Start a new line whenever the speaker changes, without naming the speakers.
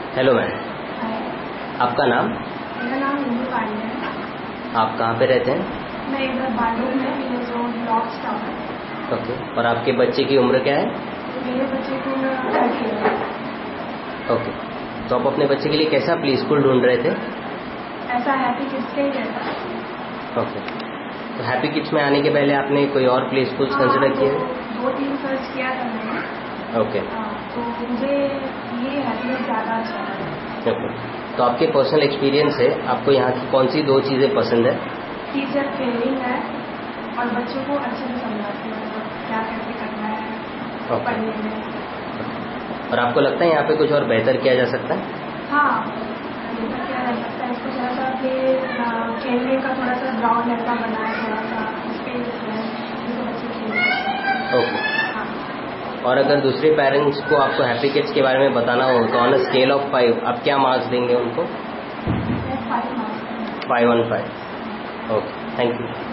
Hello ma'am, आपका नाम?
मेरा नाम इंदू पांडे है।
आप कहाँ पे रहते हैं?
मैं इधर भांडुप में ब्लॉक स्टाफ है।
ओके, और आपके बच्चे की उम्र क्या है?
मेरे बच्चे की उम्र 13 है।
ओके, तो आप अपने बच्चे के लिए कैसा प्ले स्कूल ढूंढ रहे थे?
ऐसा हैप्पी किड्स से ही रहता है।
ओके, तो हैप्पी किड्स में आने के पहले आपने कोई और प्ले स्कूल कंसिडर किया?
2-3 सर्च किया था मैंने।
ओके,
तो मुझे ये हैप्पी ज़्यादा अच्छा लगा।
ओके, तो आपके पर्सनल एक्सपीरियंस से आपको यहाँ की कौन सी 2 चीज़ें पसंद है?
टीचर ट्रेनिंग है और बच्चों को अच्छे से समझाते हैं, मतलब क्या कैसे करना है पढ़ने में।
और आपको लगता है यहाँ पे कुछ और बेहतर किया जा सकता है?
हाँ, बेहतर किया जा सकता है। इसको थोड़ा सा खेलने का थोड़ा सा ग्राउंड ऐसा बनाए, थोड़ा सा स्पेस है जिससे बच्चे खेल सकते हैं।
ओके, और अगर दूसरे पेरेंट्स को आपको हैप्पी किड्स के बारे में बताना हो तो ऑन अ स्केल ऑफ 5 आप क्या मार्क्स देंगे उनको?
5 marks.
5 on 5। Okay, thank you.